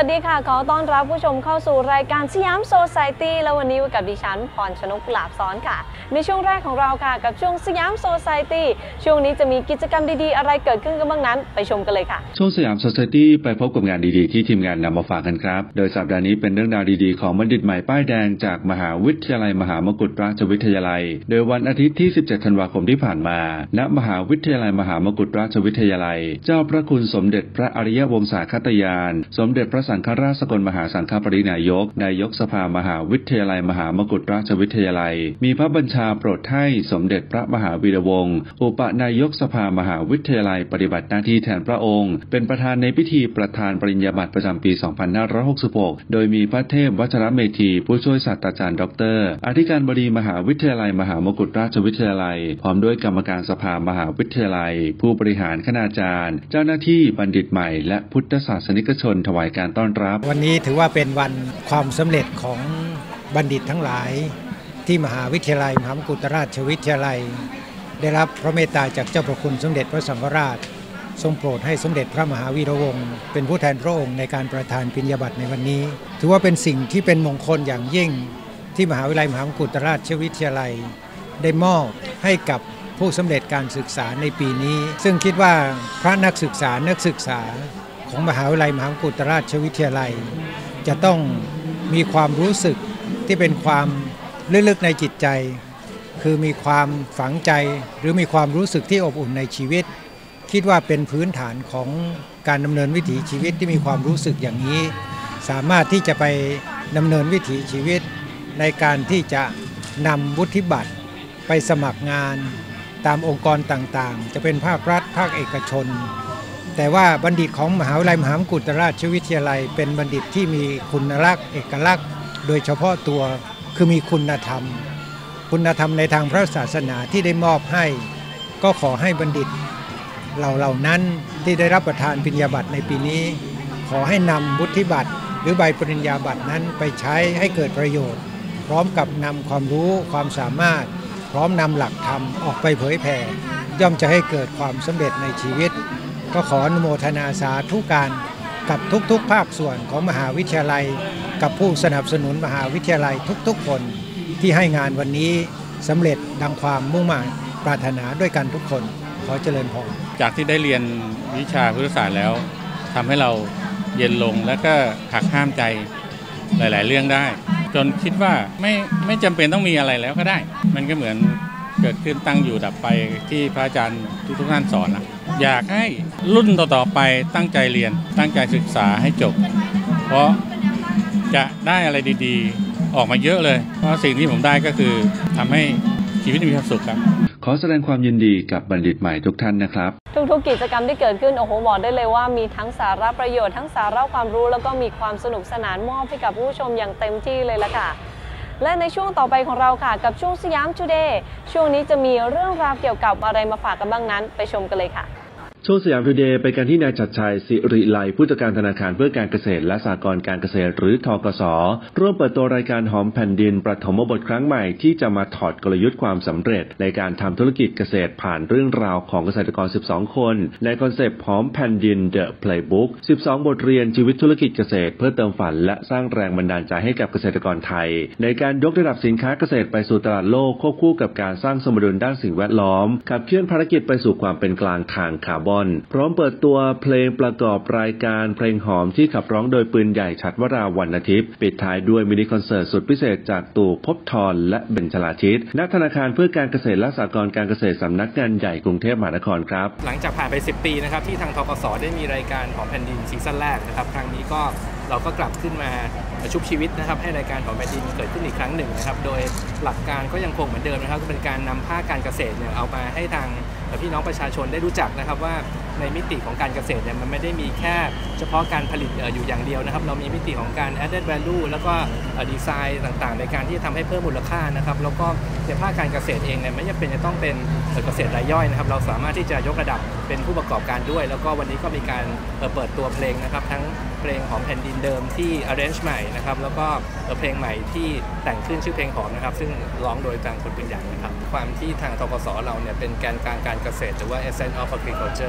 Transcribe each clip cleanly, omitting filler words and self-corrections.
สดีค่ะขอต้อนรับผู้ชมเข้าสู่รายการสยามโซไซตี้แล้ววันนี้กับดิฉันพรชนกกุหลาบซ้อนค่ะในช่วงแรกของเราค่ะกับช่วงสยามโซไซตี้ช่วงนี้จะมีกิจกรรมดีๆอะไรเกิดขึ้นกันบ้างนั้นไปชมกันเลยค่ะช่วงสยามโซไซตี้ไปพบกับงานดีๆที่ทีมงานนำมาฝากกันครับโดยสัปดาห์นี้เป็นเรื่องราวดีๆของบัณฑิตใหม่ป้ายแดงจากมหาวิทยาลัยมหามกุฏราชวิทยาลัยโดยวันอาทิตย์ที่17ธันวาคมที่ผ่านมาณมหาวิทยาลัยมหามกุฏราชวิทยาลัยเจ้าพระคุณสมเด็จพระอริยวงศาคตยานสมเด็จพระสังฆราชสกลมหาสังฆปรินายกนายกสภามหาวิทยาลัยมหามกุฏราชวิทยาลัยมีพระบัญชาโปรดให้สมเด็จพระมหาวีระวงศ์อุปนายกสภามหาวิทยาลัยปฏิบัติหน้าที่แทนพระองค์เป็นประธานในพิธีประธานปริญญาบัตรประจำปี 2566 โดยมีพระเทพวชรเมธีผู้ช่วยศาสตราจารย์ดร.อธิการบดีมหาวิทยาลัยมหามกุฏราชวิทยาลัยพร้อมด้วยกรรมการสภามหาวิทยาลัยผู้บริหารคณาจารย์เจ้าหน้าที่บัณฑิตใหม่และพุทธศาสนิกชนถวายการต้อนรับวันนี้ถือว่าเป็นวันความสำเร็จของบัณฑิตทั้งหลายที่มหาวิทยาลัยมหามกุฏราชวิทยาลัยได้รับพระเมตตาจากเจ้าพระคุณสมเด็จพระสังฆราชทรงโปรดให้สมเด็จพระมหาวีระวงศ์เป็นผู้แทนพระองค์ในการประทานปริญญาบัตรในวันนี้ถือว่าเป็นสิ่งที่เป็นมงคลอย่างยิ่งที่มหาวิทยาลัยมหามกุฏราชวิทยาลัยได้มอบให้กับผู้สำเร็จการศึกษาในปีนี้ซึ่งคิดว่าพระนักศึกษาของมหาวิทยาลัยมหามกุฏราชวิทยาลัยจะต้องมีความรู้สึกที่เป็นความลึกๆในจิตใจคือมีความฝังใจหรือมีความรู้สึกที่อบอุ่นในชีวิตคิดว่าเป็นพื้นฐานของการดำเนินวิถีชีวิตที่มีความรู้สึกอย่างนี้สามารถที่จะไปดำเนินวิถีชีวิตในการที่จะนำวุฒิบัตรไปสมัครงานตามองค์กรต่างๆจะเป็นภาครัฐภาคเอกชนแต่ว่าบัณฑิตของมหาวิทยาลัยมหามกุฏราชวิทยาลัยเป็นบัณฑิตที่มีคุณลักษณ์เอกลักษณ์โดยเฉพาะตัวคือมีคุณธรรมในทางพระศาสนาที่ได้มอบให้ก็ขอให้บัณฑิตเหล่านั้นที่ได้รับประทานปริญญาบัตรในปีนี้ขอให้นำวุฒิบัตรหรือใบปริญญาบัตรนั้นไปใช้ให้เกิดประโยชน์พร้อมกับนำความรู้ความสามารถพร้อมนำหลักธรรมออกไปเผยแผ่ย่อมจะให้เกิดความสำเร็จในชีวิตก็ขออนุโมทนาสาธุการกับทุกๆภาคส่วนของมหาวิทยาลัยกับผู้สนับสนุนมหาวิทยาลัยทุกๆคนที่ให้งานวันนี้สำเร็จดังความมุ่งหมายปรารถนาด้วยกันทุกคนขอเจริญพรจากที่ได้เรียนวิชาพุทธศาสตร์แล้วทำให้เราเย็นลงและก็หักห้ามใจหลายๆเรื่องได้จนคิดว่าไม่จำเป็นต้องมีอะไรแล้วก็ได้มันก็เหมือนเกิดขึ้นตั้งอยู่ดับไปที่พระอาจารย์ทุกท่านสอนนะอยากให้รุ่นต่อๆไปตั้งใจเรียนตั้งใจศึกษาให้จบเพราะจะได้อะไรดีๆออกมาเยอะเลยเพราะสิ่งที่ผมได้ก็คือทำให้ชีวิตมีความสุขครับขอแสดงความยินดีกับบัณฑิตใหม่ทุกท่านนะครับทุกๆกิจกรรมที่เกิดขึ้นโอ้โหบอกได้เลยว่ามีทั้งสาระประโยชน์ทั้งสาระความรู้แล้วก็มีความสนุกสนานมอบให้กับผู้ชมอย่างเต็มที่เลยละค่ะและในช่วงต่อไปของเราค่ะกับช่วงสยามทูเดย์ช่วงนี้จะมีเรื่องราวเกี่ยวกับอะไรมาฝากกันบ้างนั้นไปชมกันเลยค่ะช่วงสยามทูเดย์ไปกันที่นายชัดชัยสิริไลผู้จัดการธนาคารเพื่อการเกษตรและสหกรณ์การเกษตรหรือธกส.ร่วมเปิดตัวรายการหอมแผ่นดินปฐมบทครั้งใหม่ที่จะมาถอดกลยุทธ์ความสำเร็จในการทำธุรกิจเกษตรผ่านเรื่องราวของเกษตรกร12คนในคอนเซปต์หอมแผ่นดิน The Playbook 12 บทเรียนชีวิตธุรกิจเกษตรเพื่อเติมฝันและสร้างแรงบันดาลใจให้กับเกษตรกรไทยในการยกระดับสินค้าเกษตรไปสู่ตลาดโลกควบคู่กับการสร้างสมดุลด้านสิ่งแวดล้อมขับเคลื่อนภารกิจไปสู่ความเป็นกลางทางคาร์บอนพร้อมเปิดตัวเพลงประกอบรายการเพลงหอมที่ขับร้องโดยปืนใหญ่ฉัตรวรา วรรณทิพย์ปิดท้ายด้วยมินิคอนเสิร์ตสุดพิเศษจากตู่ภพธรและเบญจราทิตณธนาคารเพื่อการเกษตรและสหกรณ์การเกษตรสำนักงานใหญ่กรุงเทพมหานครครับหลังจากผ่านไป10 ปีนะครับที่ทางธกส.ได้มีรายการหอมแผ่นดินซีซั่นแรกนะครับครั้งนี้ก็เราก็กลับขึ้นมาชุบชีวิตนะครับให้รายการหอมแผ่นดินเกิดขึ้นอีกครั้งหนึ่งนะครับโดยหลักการก็ยังคงเหมือนเดิมนะครับก็เป็นการนำภาคการเกษตรเนี่ยเอามาให้ทางพี่น้องประชาชนได้รู้จักนะครับว่าในมิติของการเกษตรเนี่ยมันไม่ได้มีแค่เฉพาะการผลิตอยู่อย่างเดียวนะครับเรามีมิติของการ added value แล้วก็ดีไซน์ต่างๆในการที่จะทำให้เพิ่มมูลค่านะครับแล้วก็ในภาคการเกษตรเองเนี่ยไม่จำเป็นจะต้องเป็นเกษตรรายย่อยนะครับเราสามารถที่จะยกระดับเป็นผู้ประกอบการด้วยแล้วก็วันนี้ก็มีการเปิดตัวเพลงนะครับทั้งเพลงหอมแผ่นดินเดิมที่ arrange ใหม่นะครับแล้วก็เพลงใหม่ที่แต่งขึ้นชื่อเพลงหอมนะครับซึ่งร้องโดยทางคนเป็นใหญ่นะครับความที่ทางธกส.เราเนี่ยเป็นแกนกลางการเกษตรหรือว่า essence of agriculture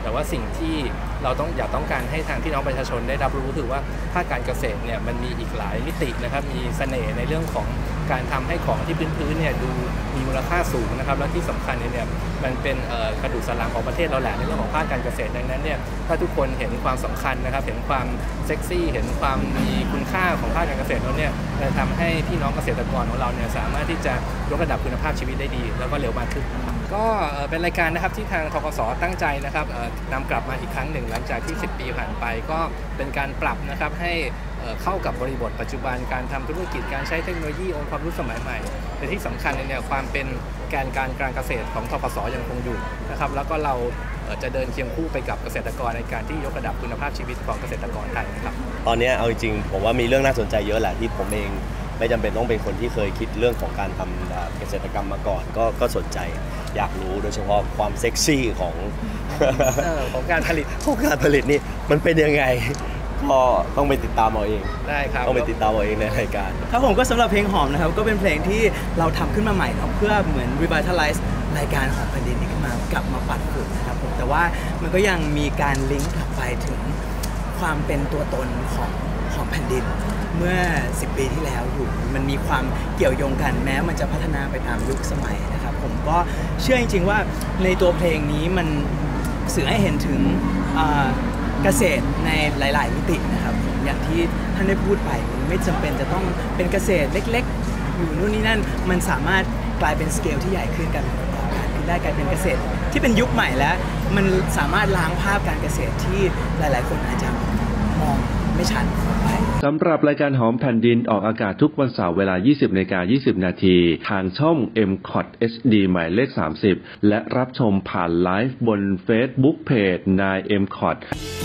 แต่ว่าสิ่งที่เราต้องการให้ทางพี่น้องประชาชนได้รับรู้คือว่าภาคการเกษตรเนี่ยมันมีอีกหลายมิตินะครับมีเสน่ห์ในเรื่องของการทำให้ของที่พื้นเนี่ยดูมีมูลค่าสูงนะครับและที่สำคัญเนี่ยมันเป็นกระดูกสันหลังของประเทศเราแหละในเรื่องของภาคการเกษตรดังนั้นเนี่ยถ้าทุกคนเห็นความสำคัญนะครับเห็นความเซ็กซี่เห็นความมีคุณค่าของภาคการเกษตรแล้วเนี่ยจะทำให้พี่น้องเกษตรกรของเราเนี่ยสามารถที่จะยกระดับคุณภาพชีวิตได้ดีแล้วก็เร็วมากขึ้นก็เป็นรายการนะครับที่ทางธกส.ตั้งใจนะครับนำกลับมาอีกครั้งหนึ่งหลังจากที่10 ปีผ่านไปก็เป็นการปรับนะครับให้เข้ากับบริบทปัจจุบันการทำธุรกิจการใช้เทคโนโลยีองค์ความรู้สมัยใหม่แต่ที่สำคัญเนี่ยความเป็นแกนการเกษตรของธกส.ยังคงอยู่นะครับแล้วก็เราจะเดินเคียงคู่ไปกับเกษตรกรในการที่ยกระดับคุณภาพชีวิตของเกษตรกรไทยนะครับตอนนี้เอาจริงๆผมว่ามีเรื่องน่าสนใจเยอะแหละที่ผมเองไม่จำเป็นต้องเป็นคนที่เคยคิดเรื่องของการทำเกษตรกรรมมาก่อนก็สนใจอยากรู้โดยเฉพาะความเซ็กซี่ของการผลิตนี่มันเป็นยังไงก็ต้องไปติดตามเอาเองได้ครับต้องไปติดตามเอาเองในรายการครับผมก็สำหรับเพลงหอมนะครับก็เป็นเพลงที่เราทำขึ้นมาใหม่เพื่อเหมือน revitalize รายการของแผ่นดินนี้ขึ้นมากลับมาปัดฝุ่นนะครับผมแต่ว่ามันก็ยังมีการลิงก์กลับไปถึงความเป็นตัวตนของแผ่นดินเมื่อ10 ปีที่แล้วอยู่มันมีความเกี่ยวโยงกันแม้มันจะพัฒนาไปตามยุคสมัยนะครับผมก็เชื่อจริงๆว่าในตัวเพลงนี้มันสื่อให้เห็นถึงเกษตรในหลายๆมิตินะครับอย่างที่ท่านได้พูดไปมันไม่จำเป็นจะต้องเป็นเกษตรเล็กๆอยู่นู่นนี่นั่นมันสามารถกลายเป็นสเกลที่ใหญ่ขึ้นกันได้กลายเป็นเกษตรที่เป็นยุคใหม่แล้วมันสามารถล้างภาพการเกษตรที่หลายๆคนอาจจะมองไม่ชัดไปสำหรับรายการหอมแผ่นดินออกอากาศทุกวันเสาร์เวลา 20:20 น.ทางช่อง MCOT HD หมายเลข 30และรับชมผ่านไลฟ์บน Facebook Page นาย MCOT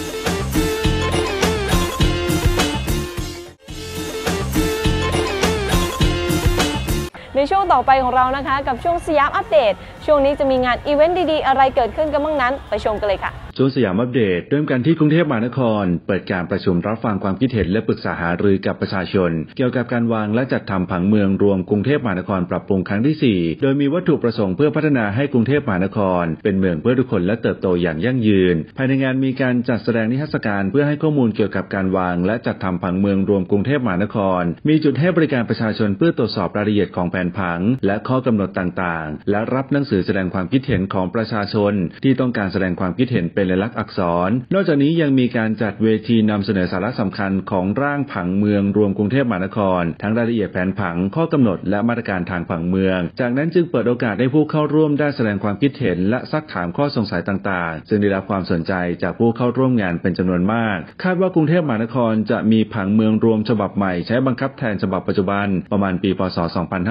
ในช่วงต่อไปของเรานะคะกับช่วงสยามอัปเดตช่วงนี้จะมีงานอีเวนต์ดีๆอะไรเกิดขึ้นกันบ้างนั้นไปชมกันเลยค่ะช่วงสยามอัปเดตเริ่มกันที่กรุงเทพมหานครเปิดการประชุมรับฟังความคิดเห็นและปรึกษาหารือกับประชาชนเกี่ยวกับการวางและจัดทำผังเมืองรวมกรุงเทพมหานครปรับปรุงครั้งที่4โดยมีวัตถุประสงค์เพื่อพัฒนาให้กรุงเทพมหานครเป็นเมืองเพื่อทุกคนและเติบโตอย่างยั่งยืนภายในงานมีการจัดแสดงนิทรรศการเพื่อให้ข้อมูลเกี่ยวกับการวางและจัดทำผังเมืองรวมกรุงเทพมหานครมีจุดให้บริการประชาชนเพื่อตรวจสอบรายละเอียดของแผนผังและข้อกำหนดต่างๆและรับหนังสือแสดงความคิดเห็นของประชาชนที่ต้องการแสดงความคิดเห็นเป็นลายลักษณ์อักษรนอกจากนี้ยังมีการจัดเวทีนำเสนอสาระสำคัญของร่างผังเมืองรวมกรุงเทพมหานครทั้งรายละเอียดแผนผังข้อกำหนดและมาตรการทางผังเมืองจากนั้นจึงเปิดโอกาสให้ผู้เข้าร่วมได้แสดงความคิดเห็นและซักถามข้อสงสัยต่างๆซึ่งได้รับความสนใจจากผู้เข้าร่วมงานเป็นจำนวนมากคาดว่ากรุงเทพมหานครจะมีผังเมืองรวมฉบับใหม่ใช้บังคับแทนฉบับปัจจุบันประมาณปีพ.ศ.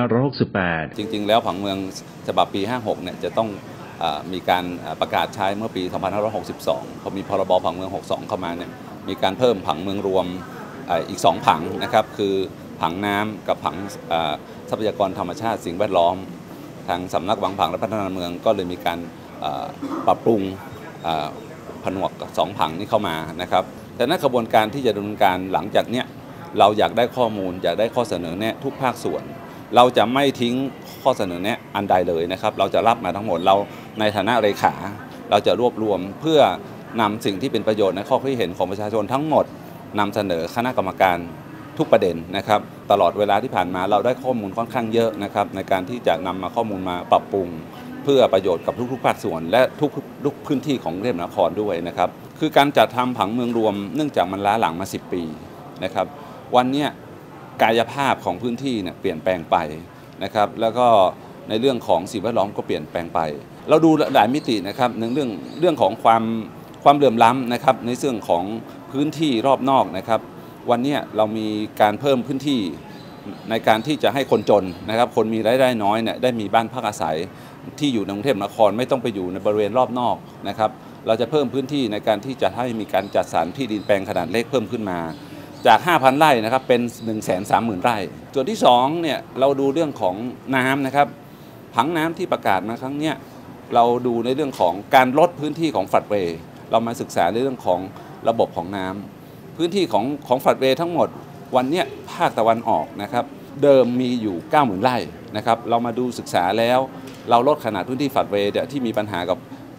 2568 จริงๆแล้วผังเมืองฉบับปี56เนี่ยจะต้องมีการประกาศใช้เมื่อปี 2562 พอมีพรบผังเมือง 62 เข้ามาเนี่ยมีการเพิ่มผังเมืองรวมอีก2ผังนะครับคือผังน้ำกับผังทรัพยากรธรรมชาติสิ่งแวดล้อมทางสำนักวางผังและพัฒนาเมืองก็เลยมีการปรับปรุงผนวกกับ2ผังนี้เข้ามานะครับแต่ในกระบวนการที่จะดำเนินการหลังจากเนี้ยเราอยากได้ข้อมูลอยากได้ข้อเสนอแนะทุกภาคส่วนเราจะไม่ทิ้งข้อเสนอแนะอันใดเลยนะครับเราจะรับมาทั้งหมดเราในฐานะเลขาเราจะรวบรวมเพื่อนำสิ่งที่เป็นประโยชน์ในข้อคิดเห็นของประชาชนทั้งหมดนำเสนอคณะกรรมการทุกประเด็นนะครับตลอดเวลาที่ผ่านมาเราได้ข้อมูลค่อนข้างเยอะนะครับในการที่จะนำมาข้อมูลมาปรับปรุงเพื่อประโยชน์กับทุกๆภาคส่วนและทุกพื้นที่ของกรุงเทพมหานครด้วยนะครับคือการจัดทำผังเมืองรวมเนื่องจากมันล้าหลังมา10 ปีนะครับวันนี้กายภาพของพื้นที่เนี่ยเปลี่ยนแปลงไปนะครับแล้วก็ในเรื่องของสิ่งแวดล้อมก็เปลี่ยนแปลงไปเราดูหลายมิตินะครับในเรื่องของความเหลื่อมล้ำนะครับในเรื่องของพื้นที่รอบนอกนะครับวันนี้เรามีการเพิ่มพื้นที่ในการที่จะให้คนจนนะครับคนมีรายได้น้อยเนี่ยได้มีบ้านพักอาศัยที่อยู่ในกรุงเทพมหานครไม่ต้องไปอยู่ในบริเวณรอบนอกนะครับเราจะเพิ่มพื้นที่ในการที่จะให้มีการจัดสรรที่ดินแปลงขนาดเล็กเพิ่มขึ้นมาจาก 5,000 ไร่นะครับเป็น 130,000 ไร่ส่วนที่2เนี่ยเราดูเรื่องของน้ำนะครับผังน้ำที่ประกาศมาครั้งนี้เราดูในเรื่องของการลดพื้นที่ของฝัดเวย์เรามาศึกษาในเรื่องของระบบของน้ำพื้นที่ของฝัดเวย์ทั้งหมดวันนี้ภาคตะวันออกนะครับเดิมมีอยู่ 90,000 ไร่นะครับเรามาดูศึกษาแล้วเราลดขนาดพื้นที่ฝัดเวย์ที่มีปัญหากับค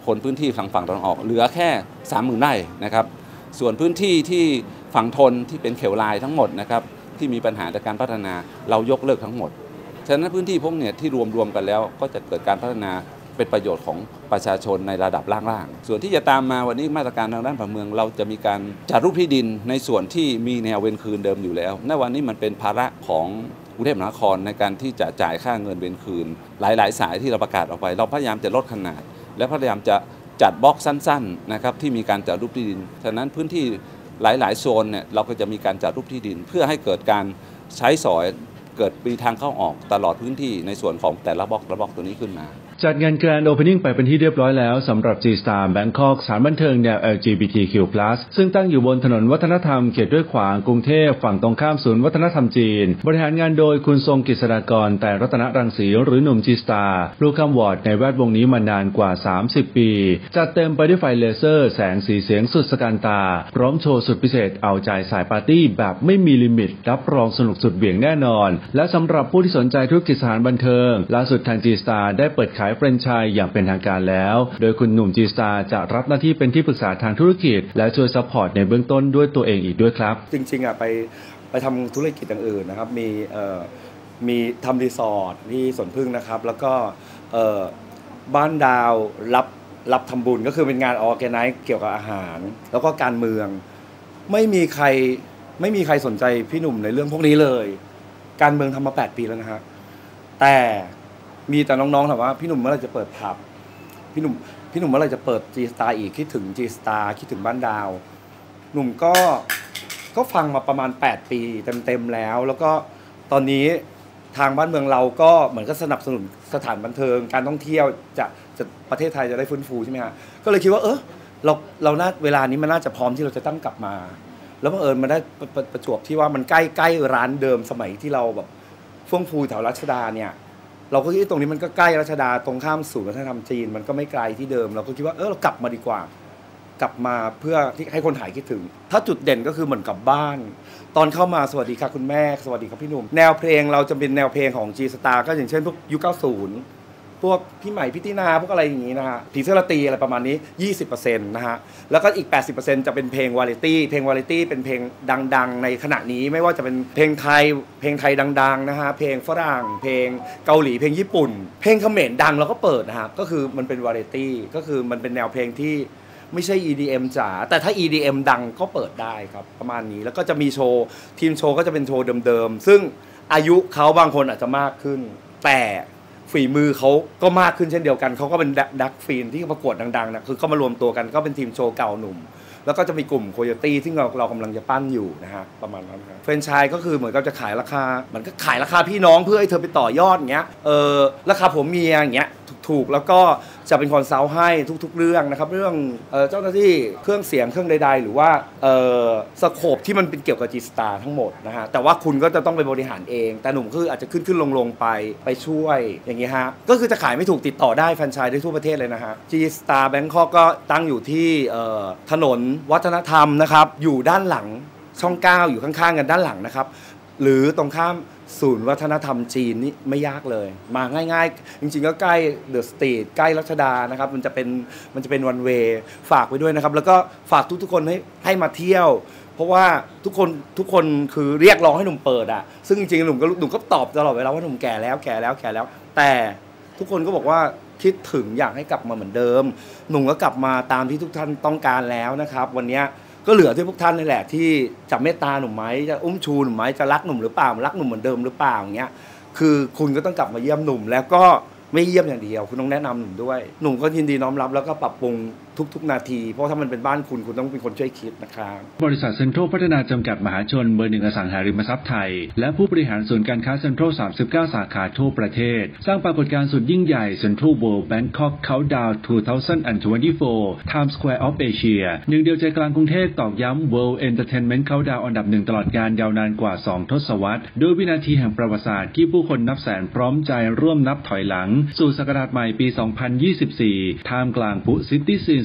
คนพื้นที่ฝั่งตะวันออกเหลือแค่ 30,000 ไร่นะครับส่วนพื้นที่ที่ฝั่งทนที่เป็นเขวลายทั้งหมดนะครับที่มีปัญหาในการพัฒนาเรายกเลิกทั้งหมดฉะนั้นพื้นที่พวกนี้ที่รวมกันแล้วก็จะเกิดการพัฒนาเป็นประโยชน์ของประชาชนในระดับล่างๆส่วนที่จะตามมาวันนี้มาตรการทางด้านผังเมืองเราจะมีการจัดรูปที่ดินในส่วนที่มีแนวเวรคืนเดิมอยู่แล้วในวันนี้มันเป็นภาระของกรุงเทพมหานครในการที่จะจ่ายค่าเงินเวรคืนหลายๆสายที่เราประกาศออกไปเราพยายามจะลดขนาดและพยายามจะจัดบล็อกสั้นๆนะครับที่มีการจัดรูปที่ดินฉะนั้นพื้นที่หลายๆโซนเนี่ยเราก็จะมีการจัดรูปที่ดินเพื่อให้เกิดการใช้สอยเกิดมีทางเข้าออกตลอดพื้นที่ในส่วนของแต่ละบล็อกตัวนี้ขึ้นมาจัดงาน Grand Opening ไปเป็นที่เรียบร้อยแล้วสำหรับ G-Star Bangkok สถานบันเทิงแนว LGBTQ+ ซึ่งตั้งอยู่บนถนนวัฒนธรรมเขตห้วยขวางกรุงเทพฝั่งตรงข้ามศูนย์วัฒนธรรมจีนบริหารงานโดยคุณทรงกฤษฎากรแต่รัตนรังสีหรือหนุ่ม G-Star ลูกคำวอร์ดในแวดวงนี้มานานกว่า30ปีจัดเต็มไปด้วยไฟเลเซอร์แสงสีเสียงสุดสะการตาพร้อมโชว์สุดพิเศษเอาใจสายปาร์ตี้แบบไม่มีลิมิตรับรองสนุกสุดเบี่ยงแน่นอนและสำหรับผู้ที่สนใจธุรกิจสถานบันเทิงล่าสุดทาง G-Star ได้เปิดขายแฟรนไชส์อย่างเป็นทางการแล้วโดยคุณหนุ่ม G-Star จะรับหน้าที่เป็นที่ปรึกษาทางธุรกิจและช่วยซัพพอร์ตในเบื้องต้นด้วยตัวเองอีกด้วยครับจริงๆไปทำธุรกิจอย่างอื่นนะครับมีทำรีสอร์ทที่สวนพึ่งนะครับแล้วก็บ้านดาวรับทำบุญก็คือเป็นงานออร์แกไนซ์เกี่ยวกับอาหารแล้วก็การเมืองไม่มีใครสนใจพี่หนุ่มในเรื่องพวกนี้เลยการเมืองทำมา8 ปีแล้วนะฮะแต่มีแต่น้องๆถามว่าพี่หนุ่มเมื่อไหร่จะเปิดผับพี่หนุ่มเมื่อไหร่จะเปิด G-Star อีกคิดถึง G-Star คิดถึงบ้านดาวหนุ่มก็ฟังมาประมาณ8 ปีเต็มๆแล้วก็ตอนนี้ทางบ้านเมืองเราก็เหมือนก็สนับสนุนสถานบันเทิงการท่องเที่ยวจะประเทศไทยจะได้ฟื้นฟูใช่ไหมฮะก็เลยคิดว่าเราน่าเวลานี้มันน่าจะพร้อมที่เราจะตั้งกลับมาแล้วบังเอิญมันได้ประจวบที่ว่ามันใกล้ร้านเดิมสมัยที่เราแบบเฟื่องฟูแถวรัชดาเนี่ยเราก็คิดตรงนี้มันก็ใกล้รัชดาตรงข้ามศูนย์วัฒนธรรมจีนมันก็ไม่ไกลที่เดิมเราก็คิดว่าเรากลับมาดีกว่ากลับมาเพื่อที่ให้คนหายคิดถึงถ้าจุดเด่นก็คือเหมือนกับบ้านตอนเข้ามาสวัสดีค่ะคุณแม่สวัสดีครับพี่หนุ่มแนวเพลงเราจะเป็นแนวเพลงของ G-Star ก็อย่างเช่นพวกยุค 90พวกพี่ใหม่พี่ตินาพวกอะไรอย่างนี้นะฮะผีเสื้อราตรีอะไรประมาณนี้ 20% นะฮะแล้วก็อีก 80% จะเป็นเพลงวาไรตี้เป็นเพลงดังๆในขณะนี้ไม่ว่าจะเป็นเพลงไทยดังๆนะฮะเพลงฝรั่งเพลงเกาหลีเพลงญี่ปุ่นเพลงเขมรดังเราก็เปิดนะฮะก็คือมันเป็นวาไรตี้ก็คือมันเป็นแนวเพลงที่ไม่ใช่ EDM จ๋าแต่ถ้า EDM ดังก็เปิดได้ครับประมาณนี้แล้วก็จะมีโชว์ทีมโชว์ก็จะเป็นโชว์เดิมๆซึ่งอายุเขาบางคนอาจจะมากขึ้นแต่ฝีมือเขาก็มากขึ้นเช่นเดียวกันเขาก็เป็นดักฟีนที่ประกวดดังๆนะคือก็มารวมตัวกันก็เป็นทีมโชว์เก่าหนุ่มแล้วก็จะมีกลุ่มโคโยตี้ซึ่งเรากำลังจะปั้นอยู่นะฮะประมาณนั้นครับแฟรนไชส์ก็คือเหมือนกับจะขายราคามันก็ขายราคาพี่น้องเพื่อให้เธอไปต่อยอดอย่างเงี้ยราคาผัวเมียอย่างเงี้ยถูกแล้วก็จะเป็นคอนซัลท์ให้ทุกๆเรื่องนะครับเรื่องเจ้าหน้าที่เครื่องเสียงเครื่องใดๆหรือว่าสโคปที่มันเป็นเกี่ยวกับ G-Star ทั้งหมดนะฮะแต่ว่าคุณก็จะต้องไปบริหารเองแต่หนุ่มคืออาจจะขึ้นลงไปช่วยอย่างงี้ฮะก็คือจะขายไม่ถูกติดต่อได้แฟรนไชส์ได้ทั่วประเทศเลยนะฮะ G-Star Bangkok ก็ตั้งอยู่ที่ถนนวัฒนธรรมนะครับอยู่ด้านหลังช่อง9อยู่ข้างๆกันด้านหลังนะครับหรือตรงข้ามศูนย์วัฒนธรรมจีนนี่ไม่ยากเลยมาง่ายๆจริงๆก็ใกล้เดอะสตรีทใกล้รัชดานะครับมันจะเป็นวันเวย์ฝากไว้ด้วยนะครับแล้วก็ฝากทุกๆคนให้มาเที่ยวเพราะว่าทุกคนคือเรียกร้องให้หนุ่มเปิดอ่ะซึ่งจริงๆหนุ่มก็ตอบตลอดเวลาว่าหนุ่มแก่แล้วแต่ทุกคนก็บอกว่าคิดถึงอยากให้กลับมาเหมือนเดิมหนุ่มก็กลับมาตามที่ทุกท่านต้องการแล้วนะครับวันนี้ก็เหลือที่พวกท่านนี่แหละที่จะเมตตาหนุ่มไหมจะอุ้มชูหนุ่มไหมจะรักหนุ่มหรือเปล่ารักหนุ่มเหมือนเดิมหรือเปล่าอย่างเงี้ยคือคุณก็ต้องกลับมาเยี่ยมหนุ่มแล้วก็ไม่เยี่ยมอย่างเดียวคุณต้องแนะนำหนุ่มด้วยหนุ่มก็ยินดีน้อมรับแล้วก็ปรับปรุงทุกนาทีเพราะถ้ามันเป็นบ้านคุณต้องเป็นคนช่วยคิดนะครับบริษัทเซ็นทรัลพัฒนาจำกัดมหาชนเบอร์1อสังหาริมทรัพย์ไทยและผู้บริหารศูนย์การค้าเซ็นทรัล39 สาขาทั่วประเทศสร้างปรากฏการณ์สุดยิ่งใหญ่เซ็นทรัลเวิลด์แบงคอกเคาท์ดาวน์2024 Times Square of Asia หนึ่งเดียวใจกลางกรุงเทพตอกย้ำ World Entertainment Countdown อันดับ1ตลอดการยาวนานกว่า2 ทศวรรษโดยวินาทีแห่งประวัติศาสตร์ที่ผู้คนนับแสนพร้อมใจร่วมนับถอยหลังสู่ศักราชใหม่ปี 2024 ท่ามกลางผู้ซิตี้ซีน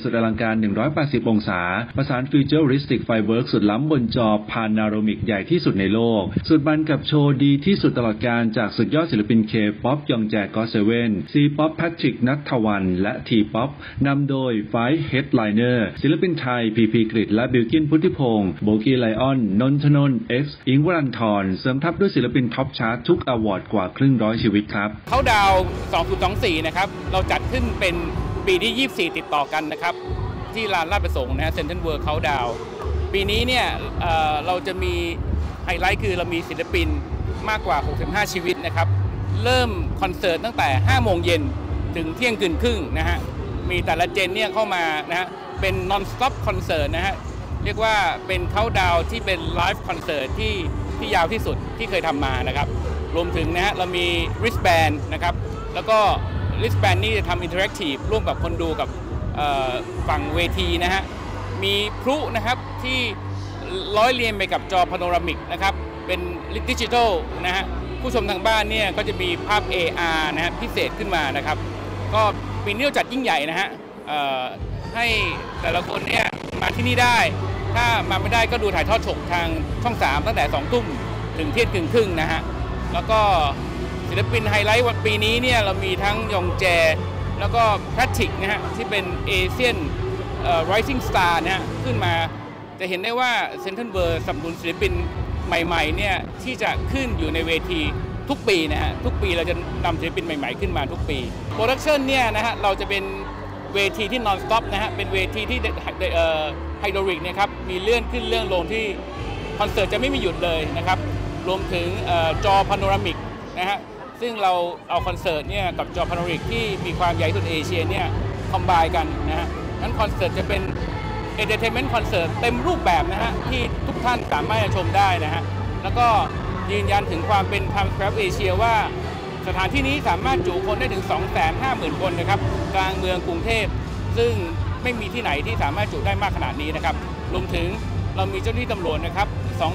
สุดอลังการ 180 องศาประสานฟีเจอริสติกไฟเวิร์กสุดล้ำบนจอพานาโรมิกใหญ่ที่สุดในโลกสุดมันกับโชว์ดีที่สุดตลอดการจากสุดยอดศิลปินเคป๊อปยองแจก็อตเซเว่นซีป๊อปแพทริกนัทวันและทีป๊อปนำโดยไฟเฮดไลเนอร์ศิลปินไทยพีพีกฤษและบิลกินพุทธิพงศ์โบกี้ไลออนนนทนนท์เอ็กซ์อิงวรันทรเสริมทัพด้วยศิลปินท็อปชาร์ตทุกอวอร์ดกว่าครึ่งร้อยชีวิตครับเขาดาว 2024 นะครับเราจัดขึ้นเป็นปีที่ 24 ติดต่อกันนะครับที่ลานลาดประสงค์นะฮะเซ็นทรัลเวิลด์เขาดาวปีนี้เนี่ยเราจะมีไฮไลท์คือเรามีศิลปินมากกว่า 65 ชีวิตนะครับเริ่มคอนเสิร์ตตั้งแต่ 5 โมงเย็นถึงเที่ยงคืนครึ่งนะฮะมีแต่ละเจนเนี่ยเข้ามานะฮะเป็น non stop คอนเสิร์ตนะฮะเรียกว่าเป็นเขาดาวที่เป็นไลฟ์คอนเสิร์ตที่ยาวที่สุดที่เคยทำมานะครับรวมถึงนะฮะเรามี wristband นะครับแล้วก็ wristband นี่จะทำ interactive ร่วมกับคนดูกับฝั่งเวทีนะฮะมีพลุนะครับที่ร้อยเรียงไปกับจอพาโนรามิกนะครับเป็นดิจิทัลนะฮะผู้ชมทางบ้านเนี่ยก็จะมีภาพ AR นะฮะพิเศษขึ้นมานะครับก็ปีนี้จัดยิ่งใหญ่นะฮะให้แต่ละคนเนี่ยมาที่นี่ได้ถ้ามาไม่ได้ก็ดูถ่ายทอดสดทางช่อง 3ตั้งแต่ 2 ทุ่มถึงเที่ยงคืนครึ่งนะฮะแล้วก็ศิลปินไฮไลท์วันปีนี้เนี่ยเรามีทั้งยองแจแล้วก็แพทริกนะฮะที่เป็นเอเชียนRising Star นะฮะขึ้นมาจะเห็นได้ว่าเซ็นทรัลเวิลด์สนับสนุนศิลปินใหม่ๆเนี่ยที่จะขึ้นอยู่ในเวทีทุกปีนะฮะทุกปีเราจะนำศิลปินใหม่ๆขึ้นมาทุกปีโปรดักชันเนี่ยนะฮะเราจะเป็นเวทีที่ non stop นะฮะเป็นเวทีที่ไฮดรอลิกนะครับมีเลื่อนขึ้นเลื่อนลงที่คอนเสิร์ตจะไม่มีหยุดเลยนะครับรวมถึงจอพาโนรามิกนะฮะซึ่งเราเอาคอนเสิร์ตเนี่ยกับจอพาโนรามิกที่มีความใหญ่สุดเอเชียเนี่ยคอมไบน์กันนะฮะนั้นคอนเสิร์ตจะเป็นเอนเตอร์เทนเมนต์คอนเสิร์ตเต็มรูปแบบนะฮะที่ทุกท่านสามารถจะชมได้นะฮะแล้วก็ยืนยันถึงความเป็น Times Square Asia ว่าสถานที่นี้สามารถจุคนได้ถึง 250,000 คนนะครับกลางเมืองกรุงเทพซึ่งไม่มีที่ไหนที่สามารถจุได้มากขนาดนี้นะครับรวมถึงเรามีเจ้าหน้าที่ตำรวจนะครับ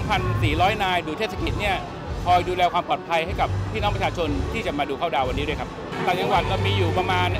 2,400 นายดูเทศกิจเนี่ยคอยดูแลความปลอดภัยให้กับพี่น้องประชาชนที่จะมาดูเข้าดาววันนี้ด้วยครับต่างจังหวัดเรามีอยู่ประมาณ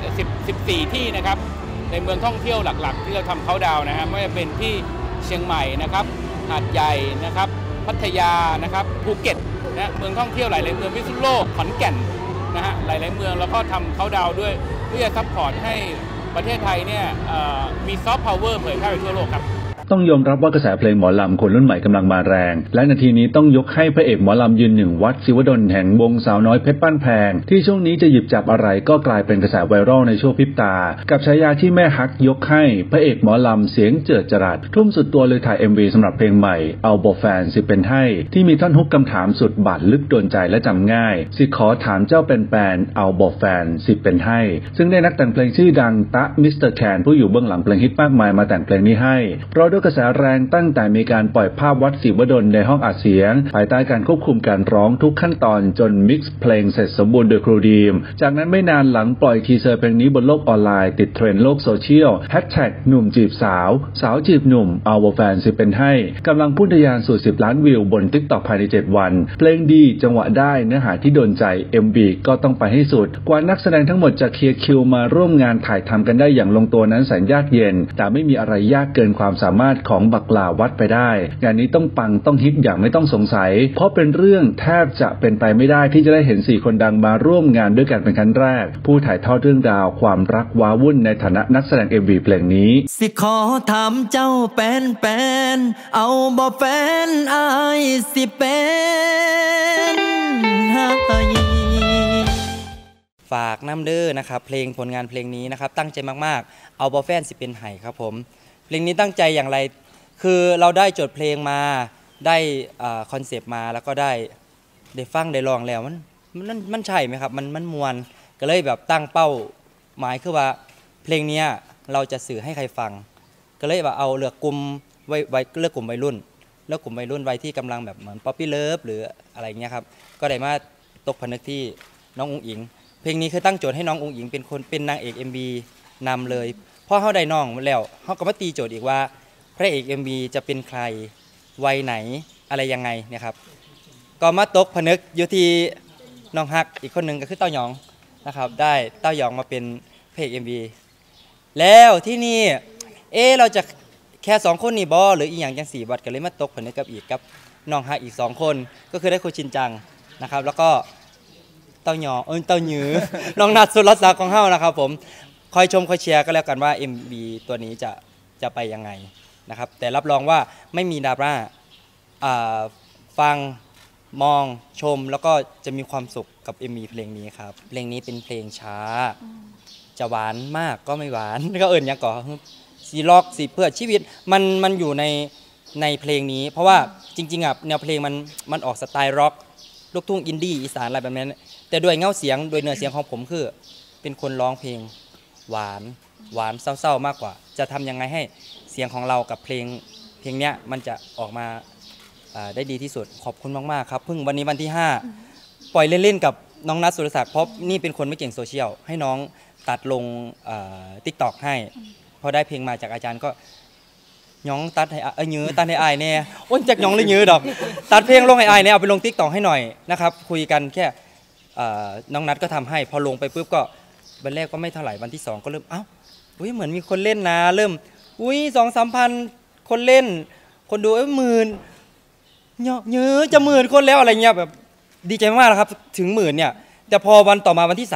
14 ที่นะครับในเมืองท่องเที่ยวหลักๆที่เราทำเขาดาวนะฮะไม่ว่าเป็นที่เชียงใหม่นะครับหาดใหญ่นะครับพัทยานะครับภูเก็ตนะเมืองท่องเที่ยวหลายๆเมืองพิษณุโลกขอนแก่นนะฮะหลายๆเมืองแล้วก็ทำเขาดาวด้วยเพื่อซัพพอร์ตให้ประเทศไทยเนี่ยมีซอฟต์พาวเวอร์เผยแพร่ไปทั่วโลกครับต้องยอมรับว่ากระแสเพลงหมอลำคนรุ่นใหม่กำลังมาแรงและนาทีนี้ต้องยกให้พระเอกหมอลำยืนหนึ่งวัดศิวดลแห่งวงสาวน้อยเพชรบ้านแพงที่ช่วงนี้จะหยิบจับอะไรก็กลายเป็นกระแสไวรัลในช่วงพริบตากับฉายาที่แม่ฮักยกให้พระเอกหมอลำเสียงเจิดจรัสทุ่มสุดตัวเลยถ่าย MV สำหรับเพลงใหม่เอาบอกแฟนสิเป็นให้ที่มีท่อนฮุกคำถามสุดบาดลึกโดนใจและจำง่ายสิขอถามเจ้าเป็นแฟนเอาบอกแฟนสิเป็นให้ซึ่งได้นักแต่งเพลงชื่อดังตะมิสเตอร์แคนผู้อยู่เบื้องหลังเพลงฮิตมากมายมาแต่งเพลงนี้ให้เพราะด้วยกระแสแรงตั้งแต่มีการปล่อยภาพวัดศิวดลในห้องอัดเสียงภายใต้การควบคุมการร้องทุกขั้นตอนจนมิกซ์เพลงเสร็จสมบูรณ์โดยครูดีมจากนั้นไม่นานหลังปล่อยทีเซอร์เพลงนี้บนโลกออนไลน์ติดเทรนด์โลกโซเชียลแฮชแท็กหนุ่มจีบสาวสาวจีบหนุ่มเอาแฟนสิเป็นให้กำลังพุ่งทะยานสู่10 ล้านวิวบน TikTok ภายใน7 วันเพลงดีจังหวะได้เนื้อหาที่โดนใจ MV ก็ต้องไปให้สุดกว่านักแสดงทั้งหมดจะเคลียร์คิวมาร่วมงานถ่ายทำกันได้อย่างลงตัวนั้นแสนยากเย็นแต่ไม่มีอะไรยากเกินความสามารถของบักหลาวัดไปได้งานนี้ต้องปังต้องฮิตอย่างไม่ต้องสงสัยเพราะเป็นเรื่องแทบจะเป็นไปไม่ได้ที่จะได้เห็น4 คนดังมาร่วมงานด้วยกันเป็นครั้งแรกผู้ถ่ายทอดเรื่องราวความรักว้าวุ่นในฐานะนักแสดง MV เพลงนี้สิขอถามเจ้าเป็นเอาบ่แฟนอายสิเป็นให้ฝากน้ำเด้อนะครับเพลงผลงานเพลงนี้นะครับตั้งใจมากๆเอาบ่แฟนสิเป็นไห้ครับผมเพลงนี้ตั้งใจอย่างไรคือเราได้จดเพลงมาได้คอนเซปต์มาแล้วก็ได้ฟังได้ลองแล้วมันใช่ไหมครับมันมวนก็เลยแบบตั้งเป้าหมายคือว่าเพลงนี้เราจะสื่อให้ใครฟังก็เลยว่าเอาเลือกกลุ่มเลือกกลุ่มวัยรุ่นวัยที่กำลังแบบเหมือนป๊อปปี้เลิฟหรืออะไรเงี้ยครับก็ได้มาตกผนึกที่น้องอุ๋งอิงเพลงนี้คือตั้งโจทย์ให้น้องอุ๋งอิงเป็นนางเอก MV นำเลยพอเขาได้น้องแล้วเขาก็มาตีโจทย์อีกว่าพระเอก MV จะเป็นใครวัยไหนอะไรยังไงเนี่ยครับก็มาตกผนึกอยู่ที่น้องฮักอีกคนหนึ่งก็คือเต้าหยองนะครับได้เต้าหยองมาเป็นพระเอก MV แล้วที่นี่เราจะแค่2คนนี่บ่หรืออีหยังจัง4บัดก็เลยมาตกผนึกกับอีกกับน้องฮักอีก2คนก็คือได้โคชินจังนะครับแล้วก็เต้าหยอเต้าหยือ น้องนัทสุรศักดิ์ของเฮานะครับผมคอยชมคอยเชียร์ก็แล้วกันว่า MV ตัวนี้จะไปยังไงนะครับแต่รับรองว่าไม่มีดราม่าฟังมองชมแล้วก็จะมีความสุขกับ MV เพลงนี้ครับเพลงนี้เป็นเพลงช้าจะหวานมากก็ไม่หวานก็เอิญยังก่อสีล็อกสีเพื่อชีวิตมันอยู่ในเพลงนี้เพราะว่าจริงๆแนวเพลงมันออกสไตล์ร็อกลูกทุ่งอินดี้อีสานอะไรแบบนั้นแต่ด้วยเงาเสียงโดยเนื้อเสียงของผมคือเป็นคนร้องเพลงหวานเศร้าๆมากกว่าจะทำยังไงให้เสียงของเรากับเพลงเนี้ยมันจะออกมาได้ดีที่สุดขอบคุณมากๆครับเพิ่งวันนี้วันที่5ปล่อยเล่นๆกับน้องนัทสุรศักดิ์เพราะนี่เป็นคนไม่เก่งโซเชียลให้น้องตัดลงTikTok ให้พอได้เพลงมาจากอาจารย์ก็ย้องตัดให้ยื้อตัดให้อายแน่อ้นจากย้องเลยยื้อดอกตัดเพลงลงให้อายแน่เอาไปลงTikTokให้หน่อยนะครับคุยกันแค่น้องนัทก็ทำให้พอลงไปปุ๊บก็วันแรกก็ไม่เท่าไหร่วันที่2ก็เริ่มเหมือนมีคนเล่นนะเริ่ม2-3 พันคนเล่นคนดู10,000ยื้อจะ10,000 คนแล้วอะไรเงี้ยแบบดีใจมากนะครับถึง10,000เนี่ยแต่พอวันต่อมาวันที่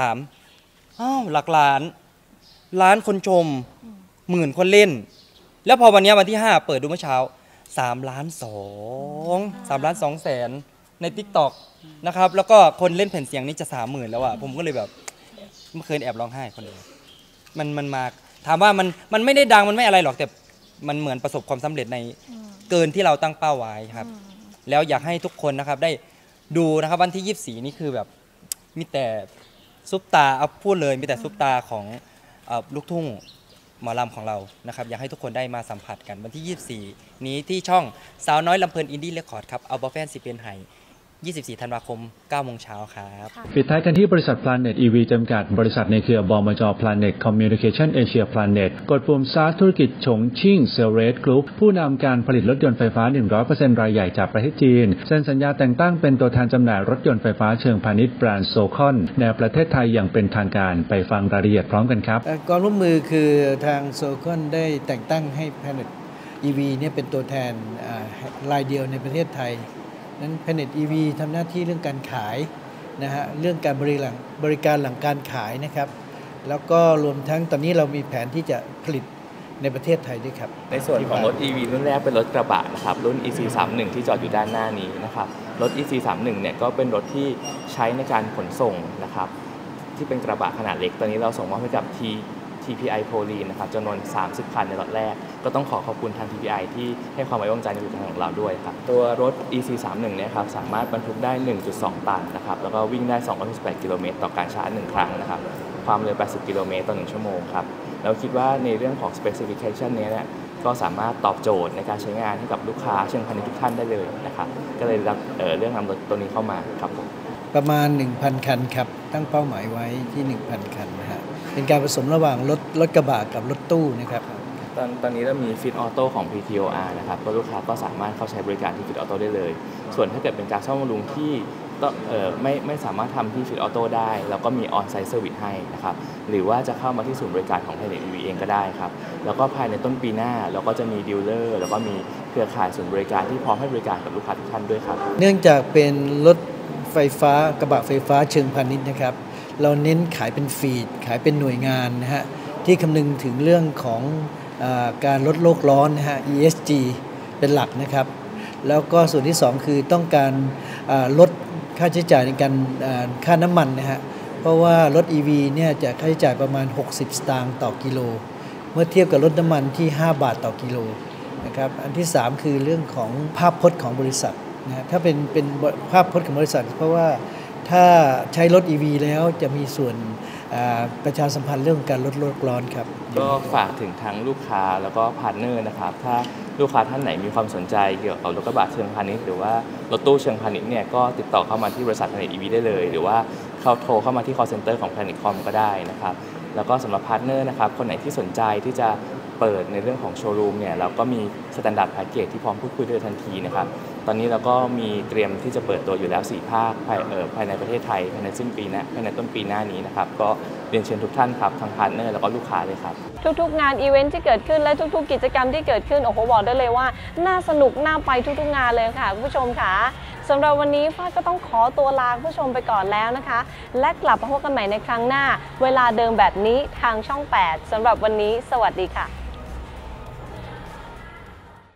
3หลักล้านคนชม10,000 คนเล่นแล้วพอวันนี้วันที่5เปิดดูเมื่อเช้า3.2 ล้าน2แสนใน TikTok นะครับแล้วก็คนเล่นแผ่นเสียงนี่จะ 30,000 แล้วผมก็เลยแบบเมื่อคืนแอบร้องไห้คนเดียวมันมาถามว่ามันไม่ได้ดังมันไม่อะไรหรอกแต่มันเหมือนประสบความสำเร็จในเกินที่เราตั้งเป้าไว้ครับแล้วอยากให้ทุกคนนะครับได้ดูนะครับวันที่24นี่คือแบบมีแต่ซุปตาพูดเลยมีแต่ซุปตาของลูกทุ่งหมอลำของเรานะครับอยากให้ทุกคนได้มาสัมผัสกันวันที่24นี้ที่ช่องสาวน้อยลำเพลินอินดี้เรคคอร์ดครับเอาบอแฟนสิเป็นไห้24 ธันวาคม 9 โมงเช้าครับปิดท้ายกันที่บริษัท Planet EV จำกัดบริษัทในเครือบมจ. Planet Communication Asia Planet กดปุ่ม Start ธุรกิจฉงชิ่งเซลเรสกรุ๊ปผู้นำการผลิตรถยนต์ไฟฟ้า 100% รายใหญ่จากประเทศจีนเซ็นสัญญาแต่งตั้งเป็นตัวแทนจำหน่ายรถยนต์ไฟฟ้าเชิงพาณิชย์แบรนด์โซคอนในประเทศไทยอย่างเป็นทางการไปฟังรายละเอียดพร้อมกันครับความร่วมมือคือทางโซคอนได้แต่งตั้งให้ Planet EV เนี่ยเป็นตัวแทนรายเดียวในประเทศไทยนั้น Planet EV ทำหน้าที่เรื่องการขายนะฮะเรื่องการบริการหลังการขายนะครับแล้วก็รวมทั้งตอนนี้เรามีแผนที่จะผลิตในประเทศไทยด้วยครับในส่วนของรถ EV รุ่นแรกเป็นรถกระบะนะครับรุ่น EC31 ที่จอดอยู่ด้านหน้านี้นะครับรถ EC31 เนี่ยก็เป็นรถที่ใช้ในการขนส่งนะครับที่เป็นกระบะขนาดเล็กตอนนี้เราส่งมอบให้กับTPI โพลีนนะครับจำนวน30 คันในล็อตแรกก็ต้องขอบคุณทาง TPI ที่ให้ความไว้วางใจในผลิตภัณฑ์ของเราด้วยครับตัวรถ EC31 เนี่ยครับสามารถบรรทุกได้ 1.2 ตันนะครับแล้วก็วิ่งได้268 กิโลเมตรต่อการชาร์จ1ครั้งนะครับความเร็ว80 กิโลเมตรต่อ1ชั่วโมงครับเราคิดว่าในเรื่องของ specification นี้เนี่ยก็สามารถตอบโจทย์ในการใช้งานให้กับลูกค้าเชิงพาณิชย์ทุกท่านได้เลยนะครับก็เลยรับเรื่องนำรถตัวนี้เข้ามาครับผมประมาณ 1,000 คันครับตั้งเป้าหมายไว้ที่ 1,000 คันนะฮะเป็นการผสมระหว่างรถกระบะกับรถตู้นะครับตอนนี้เรามีฟิตออโต้ของ PTOR นะครับก็ลูกค้าก็สามารถเข้าใช้บริการที่ฟิตออโต้ได้เลยส่วนถ้าเกิดเป็นการซ่อมบำรุงที่ไม่สามารถทำที่ฟิตออโต้ได้เราก็มีออนไซต์เซอร์วิสให้นะครับหรือว่าจะเข้ามาที่ศูนย์บริการของ Planet EV เองก็ได้ครับแล้วก็ภายในต้นปีหน้าเราก็จะมีดีลเลอร์แล้วก็มีเครือข่ายศูนย์บริการที่พร้อมให้บริการกับลูกค้าทุกท่านด้วยครับเนื่องจากเป็นรถไฟฟ้ากระบะไฟฟ้าเชิงพาณิชย์นะครับเราเน้นขายเป็นฟีดขายเป็นหน่วยงานนะฮะที่คำนึงถึงเรื่องของการลดโลกร้อนนะฮะ ESG เป็นหลักนะครับแล้วก็ส่วนที่2คือต้องการลดค่าใช้จ่ายในการค่าน้ำมันนะฮะเพราะว่ารถ EV เนี่ยจะค่าใช้จ่ายประมาณ60 สตางค์ต่อกิโลเมื่อเทียบกับรถน้ำมันที่5 บาทต่อกิโลนะครับอันที่3คือเรื่องของภาพพจน์ของบริษัทนะถ้าเป็นภาพพจน์ของบริษัทเพราะว่าถ้าใช้รถ EV แล้วจะมีส่วนประชาสัมพันธ์เรื่องการลดโลกร้อนครับก็ฝากถึงทั้งลูกค้าแล้วก็พาร์ทเนอร์นะครับถ้าลูกค้าท่านไหนมีความสนใจเกี่ยวกับรถกระบะเชิงพาณิชย์หรือว่ารถตู้เชิงพาณิชย์เนี่ยก็ติดต่อเข้ามาที่บริษัท Planet EV ได้เลยหรือว่าโทรเข้ามาที่ call center ของ Planet Com ก็ได้นะครับแล้วก็สำหรับพาร์ทเนอร์นะครับคนไหนที่สนใจที่จะเปิดในเรื่องของโชว์รูมเนี่ยเราก็มีสแตนดาร์ดแพ็กเกจที่พร้อมพูดคุยด้วยทันทีนะครับตอนนี้เราก็มีเตรียมที่จะเปิดตัวอยู่แล้ว4ภาคภายในประเทศไทยภายในสิ้นปีหน้าภายในต้นปีหน้านี้นะครับก็เรียนเชิญทุกท่านครับทั้งพาร์ทเนอร์แล้วก็ลูกค้าเลยครับทุกๆงานอีเวนท์ที่เกิดขึ้นและทุกๆกิจกรรมที่เกิดขึ้นโอ้โหบอกได้เลยว่าน่าสนุกน่าไปทุกๆงานเลยค่ะคุณผู้ชมค่ะสำหรับวันนี้ฟ้าก็ต้องขอตัวลาคุณผู้ชมไปก่อนแล้วนะคะและกลับมาพบกันใหม่ในครั้งหน้าเวลาเดิมแบบนี้ทางช่อง 8สำหรับวันนี้สวัสดีค่ะ